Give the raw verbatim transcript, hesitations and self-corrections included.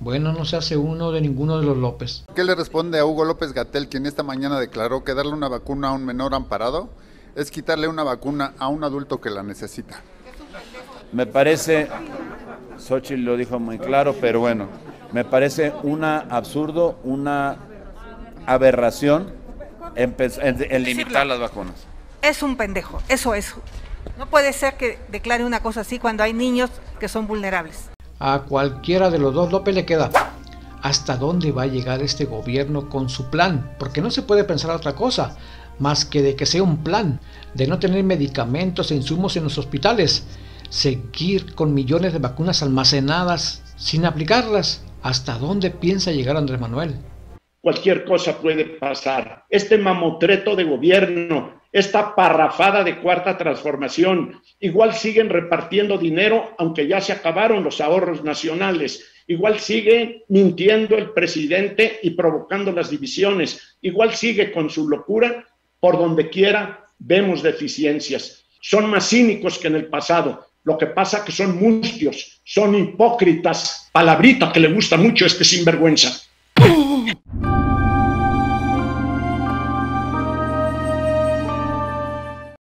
Bueno, no se hace uno de ninguno de los López. ¿Qué le responde a Hugo López-Gatell, quien esta mañana declaró que darle una vacuna a un menor amparado es quitarle una vacuna a un adulto que la necesita? Me parece, Xochitl lo dijo muy claro, pero bueno, me parece un absurdo, una aberración en, en, en limitar las vacunas. Es un pendejo, eso es. No puede ser que declare una cosa así cuando hay niños que son vulnerables. A cualquiera de los dos López le queda. ¿Hasta dónde va a llegar este gobierno con su plan? Porque no se puede pensar otra cosa, más que de que sea un plan, de no tener medicamentos e insumos en los hospitales, seguir con millones de vacunas almacenadas sin aplicarlas. ¿Hasta dónde piensa llegar Andrés Manuel? Cualquier cosa puede pasar. Este mamotreto de gobierno, esta parrafada de cuarta transformación, igual siguen repartiendo dinero, aunque ya se acabaron los ahorros nacionales. Igual sigue mintiendo el presidente y provocando las divisiones. Igual sigue con su locura. Por donde quiera vemos deficiencias. Son más cínicos que en el pasado. Lo que pasa es que son mustios, son hipócritas. Palabrita que le gusta mucho a este sinvergüenza.